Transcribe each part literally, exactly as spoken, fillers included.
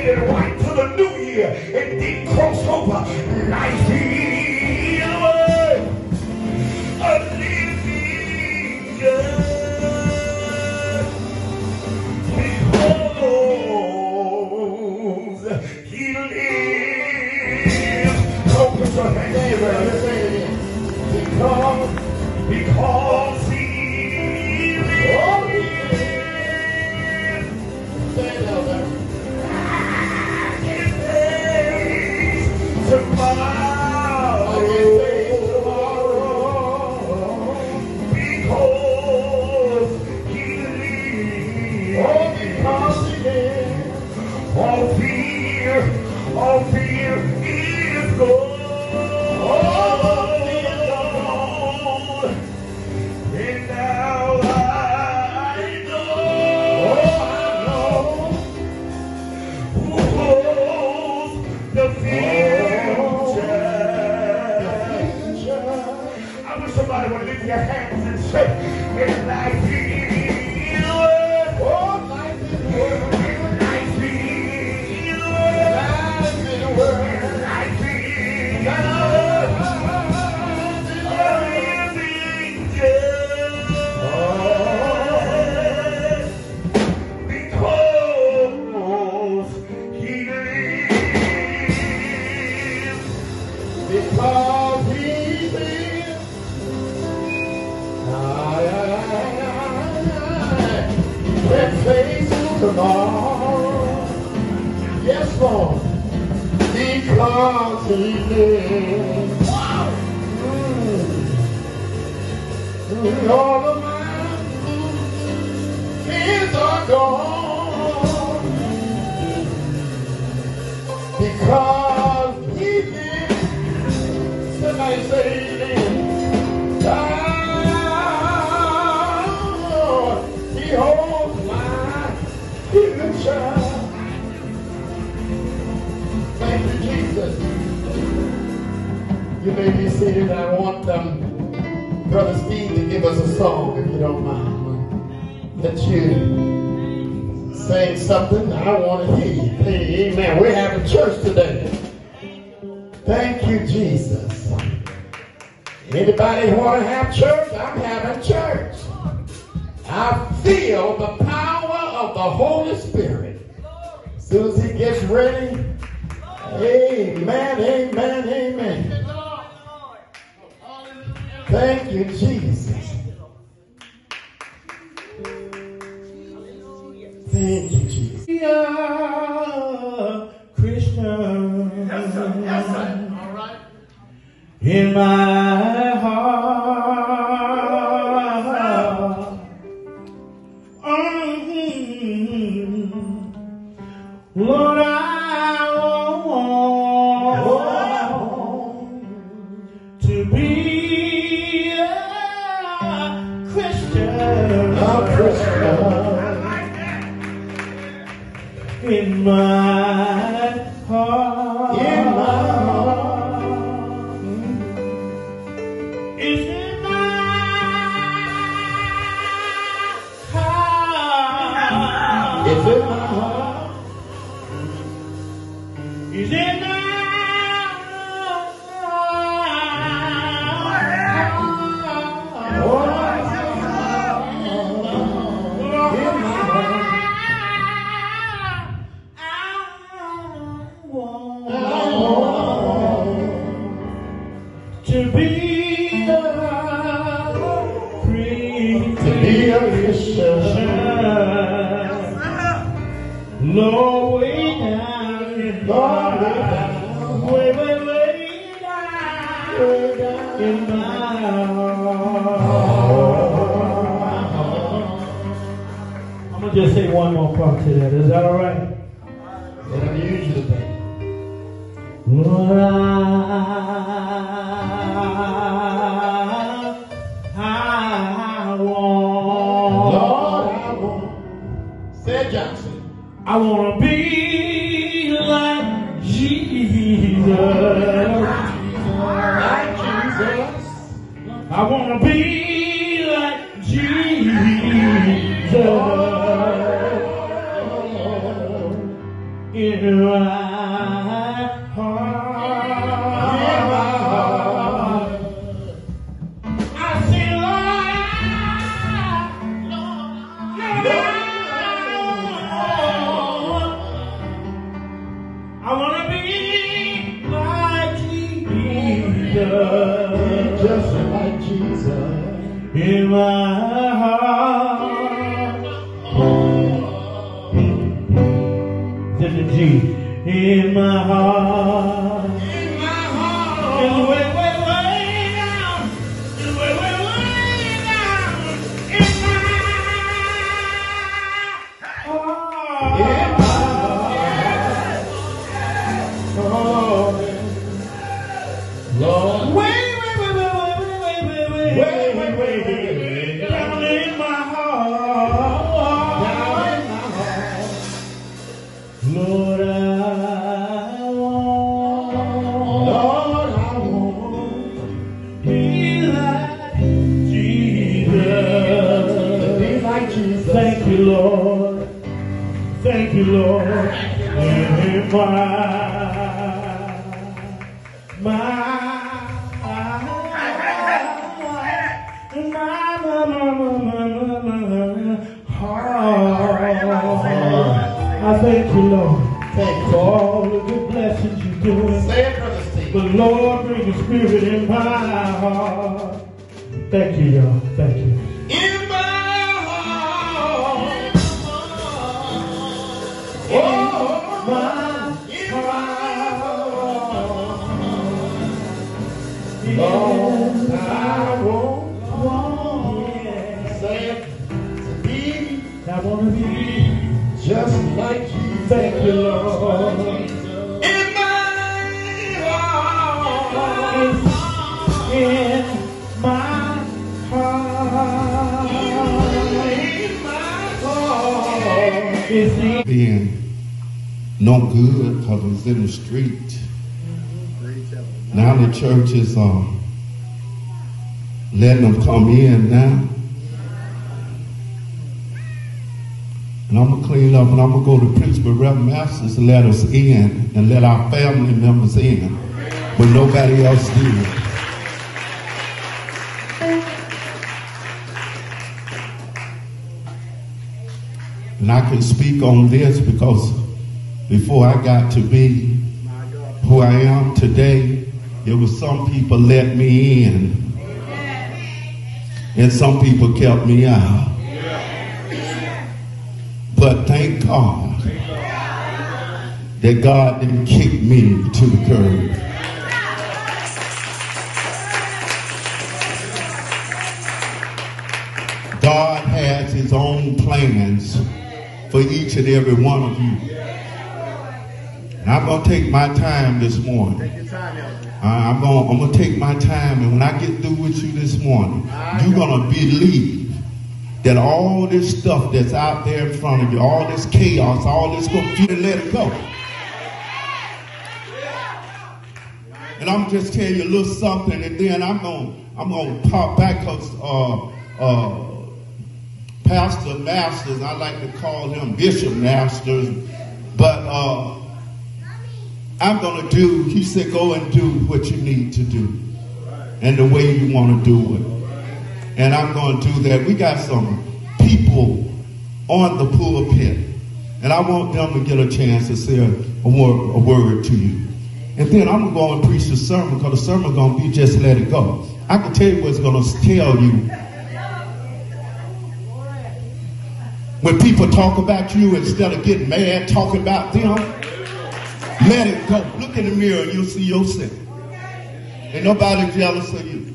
it right to the new year and didn't cross over. Life is a living God. Because he lives. Don't put your hands together. Let's say it again. Because, because he lives. Oh, he lives. Say it out there. Tomorrow, because he lives. Oh, because he lives. All fear, all fear is gone. All fear is gone. And now I know, oh, I know who holds the fear. Somebody will lift your hands and say, it's like he is. Oh, life is worth. Life is worth. Life is worth. Life is worth. A living God. Because he lives. Because he lives. Let's face tomorrow. Yes, Lord. Because he lives. Wow. Mm. All of my fears are gone. Because he lives. Somebody say he lives. He holds my future. Thank you, Jesus. You may be seated. I want um, Brother Steve to give us a song, if you don't mind. Let you sing something. I want to hear you. Hey, amen. We're having church today. Thank you, Jesus. Anybody want to have church? I'm having church. I feel the power of the Holy Spirit. As soon as he gets ready, amen, amen, amen. Thank you, Jesus. Thank you, Jesus. We are Christian. Yes, sir. Yes, sir. All right. In my heart. Lord, I want to be a Christian, a Christian in my heart. In my heart. It's in my heart. It's in my heart. Is in my to be a Christian, Lord, way down, Lord, way down, way, way, way down, way down in my heart. I'm gonna just say one more part to that. Is that all right? It's unusual thing. Lord, I, I want. Lord, I want. Say it, Johnson. I want to be like Jesus. Like Jesus. I want to be like Jesus. in my heart. I say, Lord, Lord, I want to be like Jesus, just like Jesus, in my G in my heart, in my heart, and way, way, way down, and way, way, way down in my heart. in my heart, Lord, Way, way, way, way, way, way, way, way, way, way, way, way, down in my heart, down in my heart, Lord, I want, Lord, I want be like Jesus. to be like Jesus. Thank you, Lord. Thank you, Lord. In my, my, my, my, my, my heart. I thank you, Lord, Thank for you. all the good blessings you're doing. Say it, Brother Steve. But Lord, bring your spirit in my heart. Thank you, y'all. Thank you. In my heart, oh, My in my heart, Lord, Lord, I want, yeah. say it, to be I want to be. just like Jesus. Thank you, Lord. In my heart, In my heart, in my heart, is the Being no good because I was in the street. Now the church is um, letting them come in now. And I'm going to clean up and I'm going to go to Pittsburgh Reverend Masters to let us in and let our family members in. But nobody else did. And I can speak on this because before I got to be who I am today, there was some people let me in. And some people kept me out. But thank God that God didn't kick me to the curb. God has his own plans for each and every one of you. And I'm going to take my time this morning. Uh, I'm going I'm going to take my time, and when I get through with you this morning, you're going to believe that all this stuff that's out there in front of you, all this chaos, all this confusion, let it go. And I'm just telling you a little something, and then I'm going I'm going to pop back because uh, uh, Pastor Masters, I like to call him Bishop Masters, but uh, I'm going to do, he said, go and do what you need to do and the way you want to do it. And I'm going to do that. We got some people on the pulpit, and I want them to get a chance to say a, a, word, a word to you. And then I'm going to go and preach the sermon, because the sermon is going to be just let it go. I can tell you what's going to tell you. When people talk about you, instead of getting mad, talking about them, let it go. Look in the mirror and you'll see yourself. Ain't nobody jealous of you.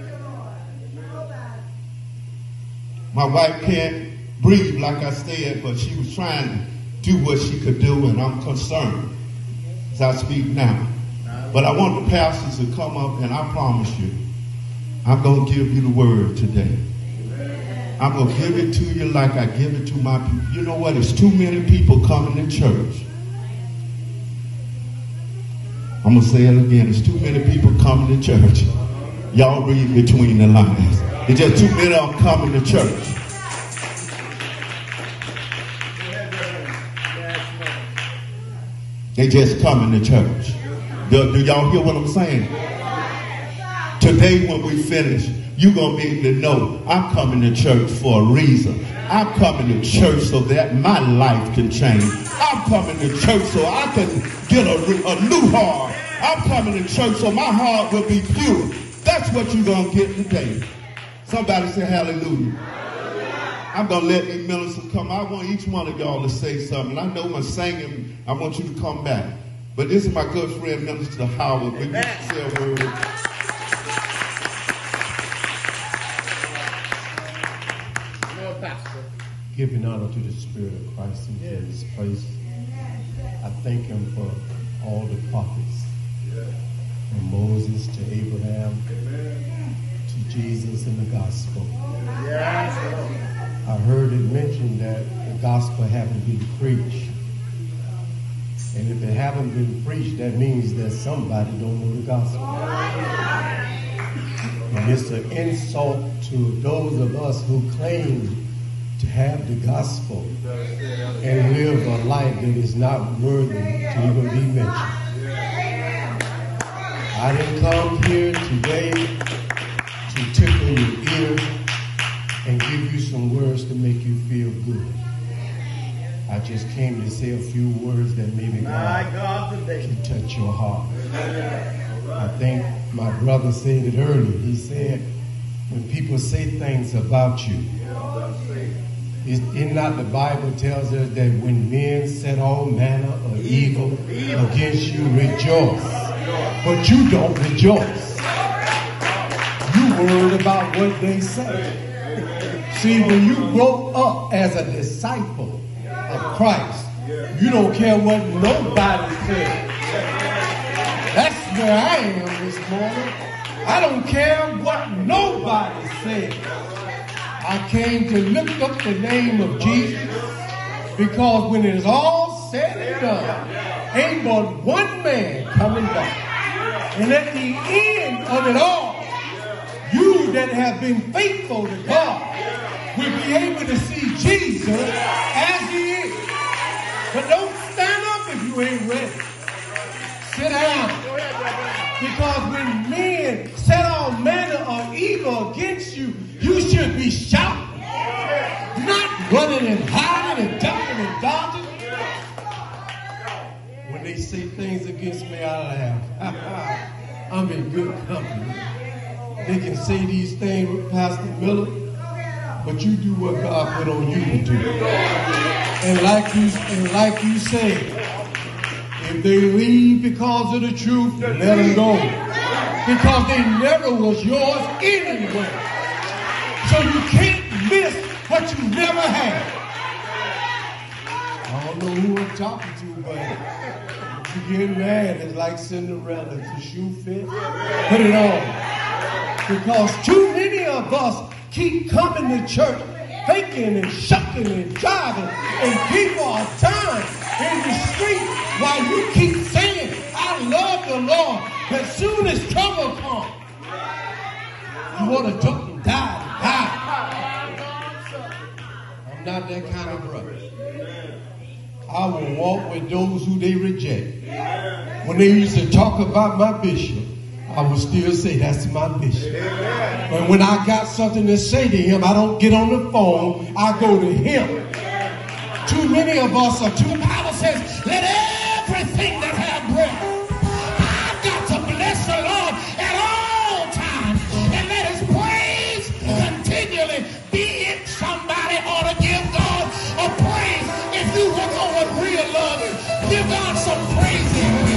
My wife can't breathe, like I said, but she was trying to do what she could do, and I'm concerned as I speak now. But I want the pastors to come up, and I promise you, I'm going to give you the word today. I'm going to give it to you like I give it to my people. You know what? It's too many people coming to church. I'm going to say it again. There's too many people coming to church. Y'all read between the lines. There's just too many of them coming to church. They just coming to church. Do, do y'all hear what I'm saying? Today when we finish, you're going to be able to know I'm coming to church for a reason. I'm coming to church so that my life can change. I'm coming to church so I can get a, a new heart. I'm coming to church so my heart will be pure. That's what you're going to get today. Somebody say hallelujah. I'm going to let these ministers come. I want each one of y'all to say something. I know my singing, I want you to come back. But this is my good friend, Minister Howard. We need to say a word. Giving honor to the Spirit of Christ in yes. this place. I thank him for all the prophets. Yes. From Moses to Abraham, amen, to Jesus and the gospel. Yes. I heard it mentioned that the gospel haven't been preached. And if it haven't been preached, that means that somebody don't know the gospel. And it's an insult to those of us who claim to have the gospel and live a life that is not worthy to even be mentioned. I didn't come here today to tickle your ears and give you some words to make you feel good. I just came to say a few words that maybe God can touch your heart. I think my brother said it earlier. He said, when people say things about you, Is it not the Bible tells us that when men said all manner of evil, evil against you, rejoice. But you don't rejoice. You worried about what they say. See, when you grow up as a disciple of Christ, you don't care what nobody says. That's where I am this morning. I don't care what nobody says. I came to lift up the name of Jesus because when it is all said and done, ain't but one man coming back. And at the end of it all, you that have been faithful to God will be able to see Jesus as he is. But don't stand up if you ain't ready. Sit down. Because when men set all manner of evil against you, you should be shouting, not running and hiding and ducking and dodging. When they say things against me, I laugh. I'm in good company. They can say these things with Pastor Miller, but you do what God put on you to do. And like you, and like you said, if they leave because of the truth, let them go. Because they never was yours anyway. So you can't miss what you never had. I don't know who I'm talking to, but you get mad. It's like Cinderella. If the shoe fit, put it on. Because too many of us keep coming to church faking and shucking and driving, and people are dying in the street while you keep saying, I love the Lord. But as soon as trouble comes, you want to duck and die. I'm not that kind of brother. I will walk with those who they reject. When they used to talk about my bishop, I would still say that's my bishop. But when I got something to say to him, I don't get on the phone. I go to him. Too many of us are too. The Bible says, let everything that have breath. I've got to bless the Lord at all times. And let his praise continually be in. Somebody ought to give God a praise. If you look on with real love, give God some praise.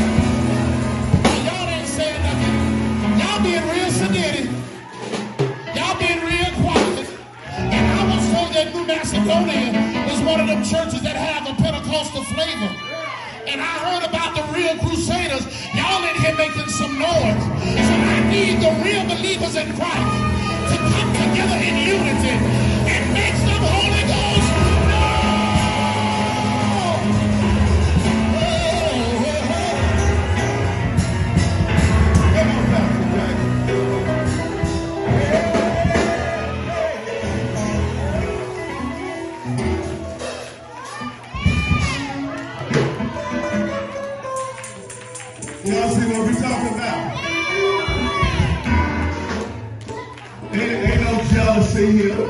Y'all ain't saying nothing. Y'all being real sedated. Y'all being real quiet. And I was told that New Macedonia is one of them churches that have a Pentecostal flavor. And I heard about the real crusaders. Y'all in here making some noise. So I need the real believers in Christ to come together in unity and make some Holy Ghost. Y'all see what we talking about? Ain't, ain't no jealousy here.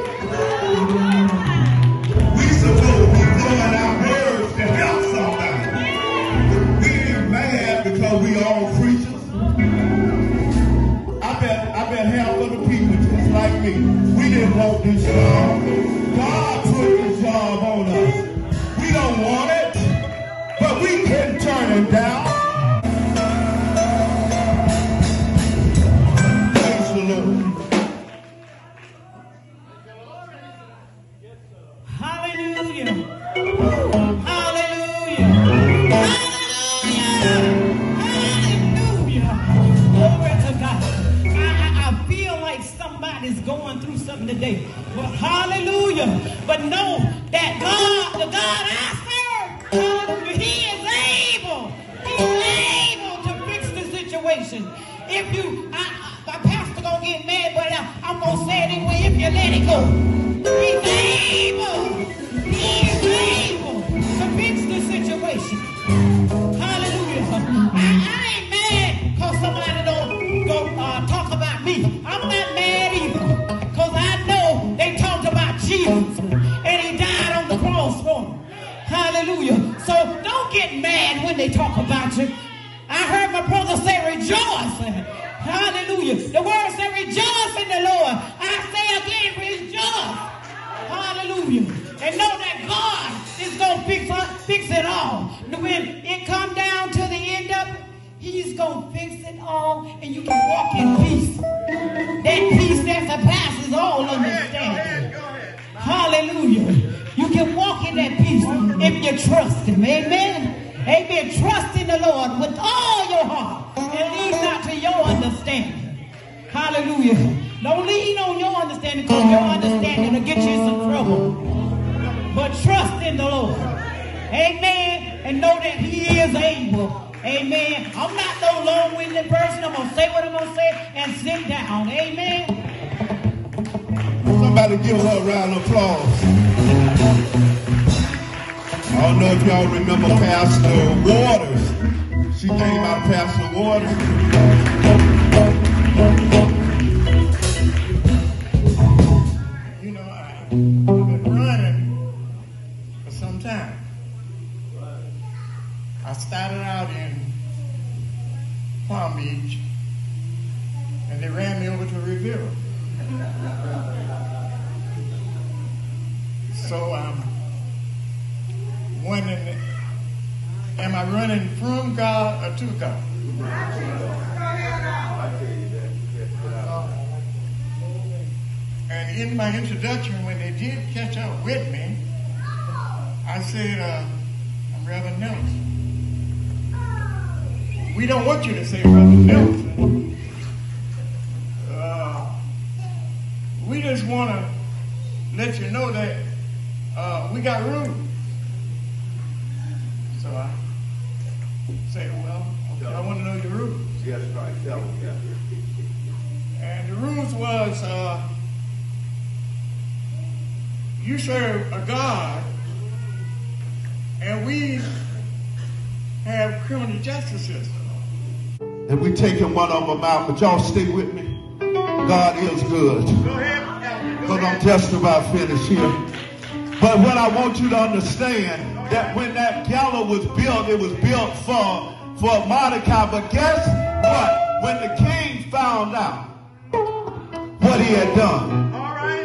We supposed to be blowing our words to help somebody. We ain't mad because we all preachers. I bet, I bet half of the people just like me, we didn't want this job. God put this job on us. We don't want it, but we can turn it down. Praise the Lord. Hallelujah. Hallelujah. Hallelujah. Hallelujah. Glory to God. I, I, I feel like somebody's going through something today. But hallelujah. But know that God, the God I serve, hallelujah, He is able. He's able to fix the situation. If you, I, I, my pastor gonna get mad, but I, I'm gonna say it anyway. If you let it go. He's able. He's able to fix the situation. Hallelujah. I, I ain't mad because somebody don't go uh, talk about me. I'm not mad either because I know they talked about Jesus and He died on the cross for me. Hallelujah. So don't get mad when they talk about you. I heard my brother say rejoice. Hallelujah. The word says rejoice in the Lord. I say again rejoice. Hallelujah. And know that God is going to fix, fix it all. When it come down to the end of it, He's going to fix it all and you can walk in peace. That peace that surpasses all understanding. Hallelujah. You can walk in that peace if you trust Him. Amen. Amen. Trust in the Lord with all your heart and lean not to your understanding. Hallelujah. Don't lean on your understanding because your understanding will get you in some trouble. But trust in the Lord. Amen. And know that He is able. Amen. I'm not no long-winded person. I'm going to say what I'm going to say and sit down. Amen. Somebody give her a round of applause. I don't know if y'all remember Pastor Waters. She came out, Pastor Waters. You know, I, I've been running for some time. I started out in Palm Beach, and they ran me over to Riviera. So I'm wondering, am I running from God or to God? And in my introduction, when they did catch up with me, I said, uh, I'm Reverend Nelson. We don't want you to say Reverend Nelson. Uh, we just want to let you know that uh, we got room. So I said, well, okay, I want to know your rules. Yes, right. Tell them, yeah. And the rules was, uh, you serve a God, and we have criminal justice system. And we taking one of them out, but y'all stay with me. God is good. Go ahead. Because I'm just about finished here. But what I want you to understand, that when that gallows was built, it was built for, for Mordecai. But guess what? When the king found out what he had done, All right.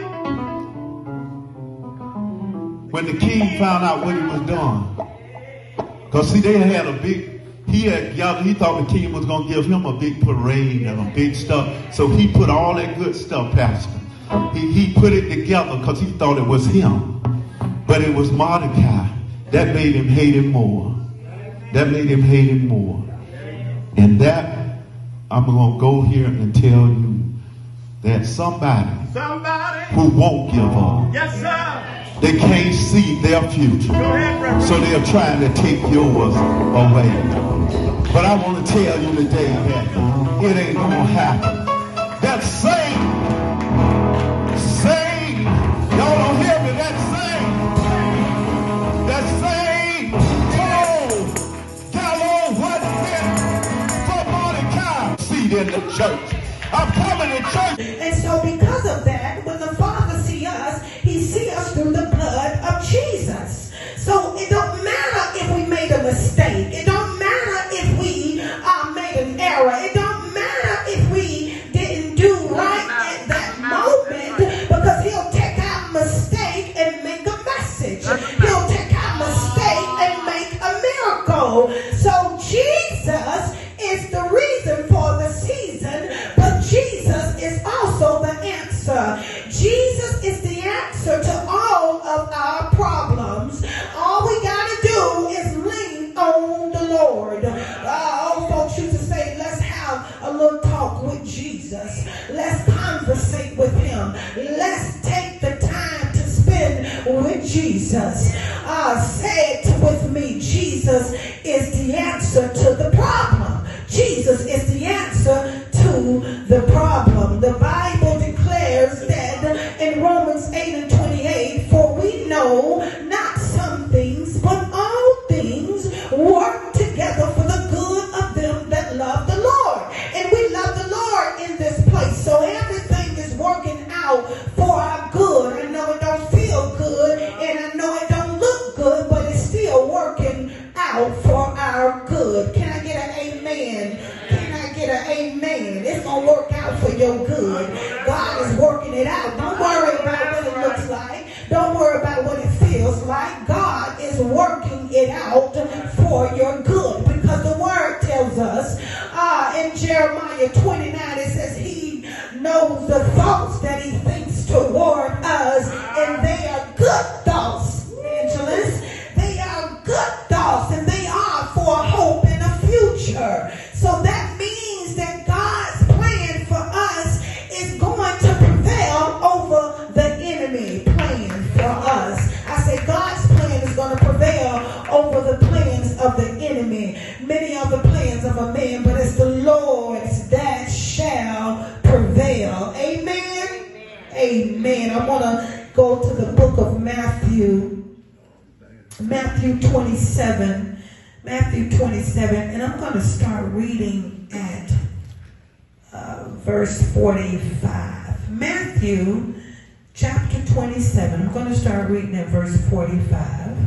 when the king found out what he was doing, because see, they had a big, he had, y'all, he thought the king was going to give him a big parade and a big stuff. So he put all that good stuff, Pastor. He, he put it together because he thought it was him. But it was Mordecai. That made him hate him more. That made him hate him more. And that, I'm going to go here and tell you that somebody, Somebody. who won't give up, Yes, sir. they can't see their future. Go ahead, Reverend. So they're trying to take yours away. But I want to tell you today that it ain't going to happen. That same, same, y'all don't hear me, that same, that same tall gallows was meant for in the church. I'm coming to church. And so because of that, when the Father sees us, he sees us through the blood of Jesus. So it don't matter if we made a mistake. It don't matter if we uh, made an error. It don't matter if we didn't do right at that moment, because he'll take our mistake and make a message. He'll take our mistake and make a miracle. So Jesus is the reason for the season, but Jesus is also the answer. Jesus is the answer to all of our problems. All we got to do is lean on the Lord. Uh, old folks used to say, let's have a little talk with Jesus. Let's conversate with him. Let's take the time to spend with Jesus. Uh, say it with me. Jesus is the answer to the problem. Jesus is the answer to the problem. The Bible declares that in Romans eight and twenty-eight, for we know not some things, but all things work together for the good of them that love the Lord. And we love the Lord in this place. So everything is working out for our good. I know it don't feel good, and I know it don't look good, but it's still working out for our good. Can I get an amen? Can I get an amen? It's going to work out for your good. God is working it out. Don't worry about what it looks like. Don't worry about what it feels like. God is working it out for your good, because the word tells us uh, in Jeremiah twenty-nine, it says he knows the thoughts that he thinks toward us, and they are good thoughts, Angeles. They are good thoughts, and they are for hope and a future. So that means that God's plan for us is going to prevail over the enemy plan for us. I say God's plan is going to prevail over the plans of the enemy. Many are the plans of a man, but it's the Lord's that shall prevail. Amen? Amen. I want to go to the book of Matthew. Matthew twenty-seven. Matthew twenty-seven, and I'm going to start reading at uh, verse forty-five. Matthew chapter twenty-seven. I'm going to start reading at verse forty-five.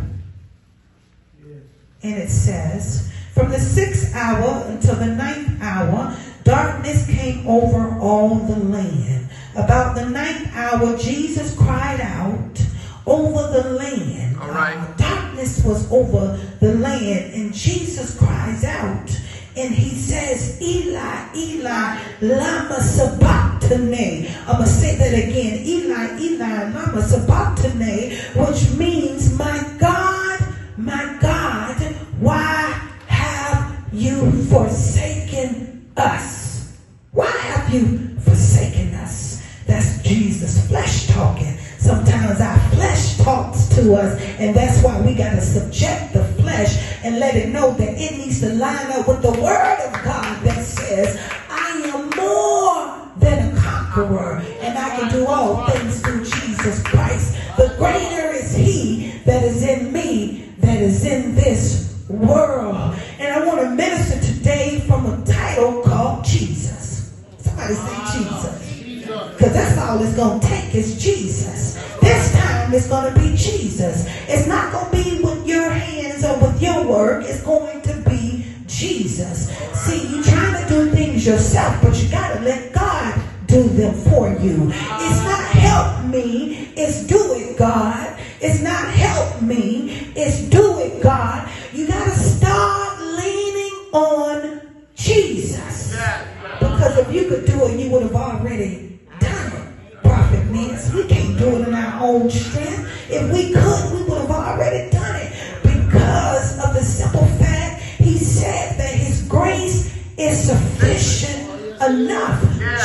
And it says, from the sixth hour until the ninth hour, darkness came over all the land. About the ninth hour, Jesus cried out over the land. All right. Uh, darkness was over the land, and Jesus cries out, and he says, Eli, Eli, lama sabachthani. I'm going to say that again. Eli, Eli, lama sabachthani, which means, my God, my God, why have you forsaken us? Why have you forsaken us? That's Jesus' flesh talking. Sometimes our flesh talks to us, and that's why we got to subject the flesh and let it know that it needs to line up with the word of God that says, I am more than a conqueror, and I can do all things through Jesus Christ. The greater is he that is in me that is in this world. And I want to minister today from a title called Jesus. Somebody say Jesus. Because that's all it's going to take is Jesus. This time it's going to be Jesus. It's not going to be with your hands or with your work. It's going to be Jesus. See, you're trying to do things yourself, but you got to let God do them for you. It's not help me, it's do it, God. It's not help me, it's do it, God. You got to start leaning on Jesus. Because if you could do it, you would have already done it. Prophet Nancy, we can't do it in our own strength. If we could, we would have already done it. Because of the simple fact, he said that his grace is sufficient enough.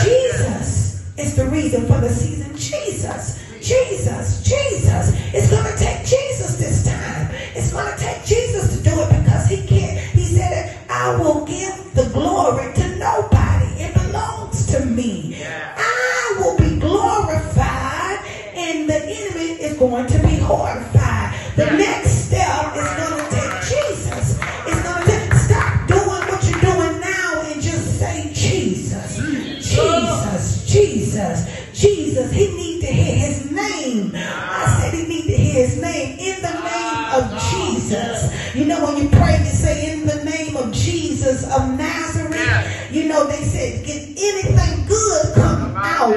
Jesus is the reason for the season. Jesus, Jesus, Jesus. It's going to take Jesus this time. It's going to take Jesus to do it, because he can't. He said, I will give the glory to nobody. It belongs to me. I will be glorified, and the enemy is going to be horrified. The next step is going to take Jesus. It's going to take, stop doing what you're doing now and just say Jesus. know, when you pray, you say, in the name of Jesus of Nazareth. Yeah. You know, they said, can anything good come out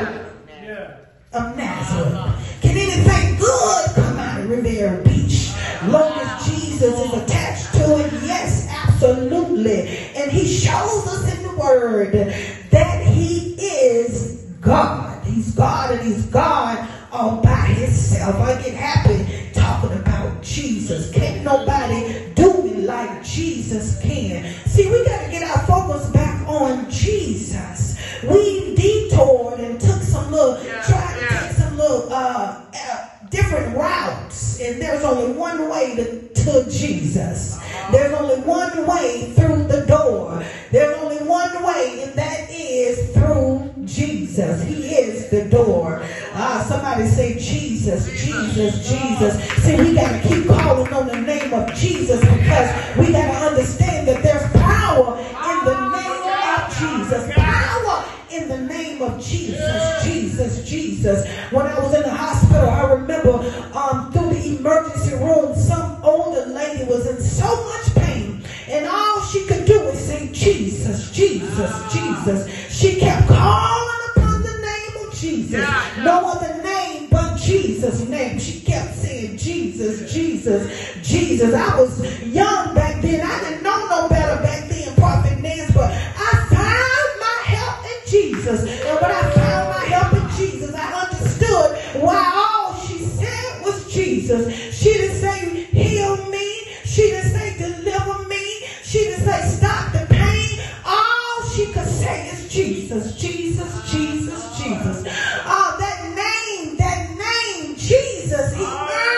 of Nazareth? Can anything good come out of Riviera Beach? Long as Jesus is attached to it, yes, absolutely. And he shows us in the word that he is God. He's God, and he's God all by himself. I get happy talking about Jesus. Can't nobody do me like Jesus can. See, we got to get our focus back on Jesus. We detoured and took some little, yeah, tried yeah. to take some little uh, uh, different routes. And there's only one way to, to Jesus. There's only one way through the door. There's only one way, and that is through Jesus. He is the door. Uh, somebody say Jesus, Jesus, Jesus. See, we got to keep calling on the name of Jesus, because we got to understand that there's power in the name of Jesus. Power in the name of Jesus, Jesus, Jesus. When I was in the hospital, I remember um, through the emergency room, some older lady was in so much pain, and all she could do was say Jesus, Jesus, Jesus. She kept calling upon the name of Jesus. No other name but Jesus' name. She kept saying Jesus, Jesus, Jesus. I was young back then. I didn't know no better back then, Prophet Nance, but I found my help in Jesus. And when I found my help in Jesus, I understood why all she said was Jesus. She didn't say heal me. She didn't say deliver me. She didn't say stop the pain. All she could say is Jesus, Jesus, Jesus, Jesus. Oh, that name, that name, Jesus, he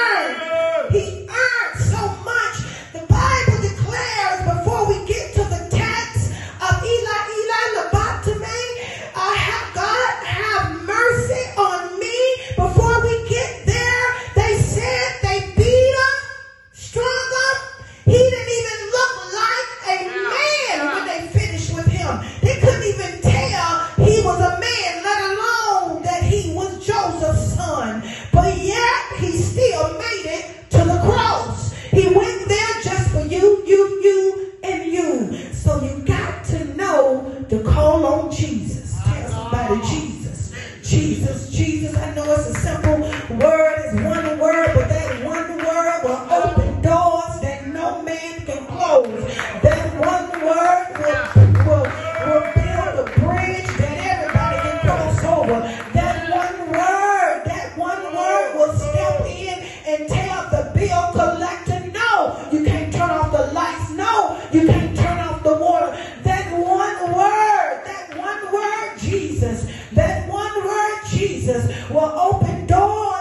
earned. He earned so much. The Bible declares, before we get to the text of Eli, Eli, lobotomy, uh, have God have mercy on me. Before we get there, they said they beat him, strung him. He didn't even look like a man when they finished with him. They couldn't even tell he was a man, let alone that he was Joseph's son. But yet, he still made it to the cross. He went there just for you, you, you, and you. So you got to know to call on Jesus. Tell somebody Jesus. Jesus, Jesus. I know it's a simple word. It's one word, but that one word will open doors that no man can close. That one word will, will, will build a bridge that everybody can cross over. That one word, that one word will step in and tell the bill collector, no, you can't turn off the lights. No, you can't turn off the water. That one word, that one word, Jesus, that one word, Jesus, will open doors